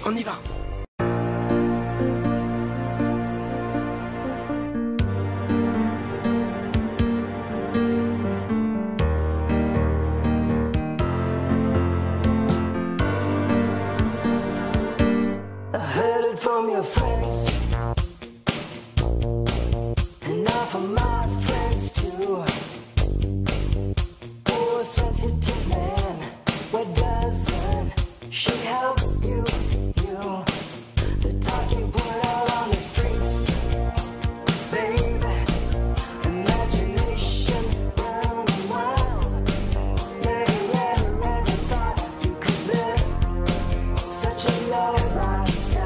On y va. From your friends, and now from my friends too. Oh, sensitive man, what doesn't she help you? The talk you put out on the streets, baby, imagination running wild. Never ever thought you could live such a low lifestyle.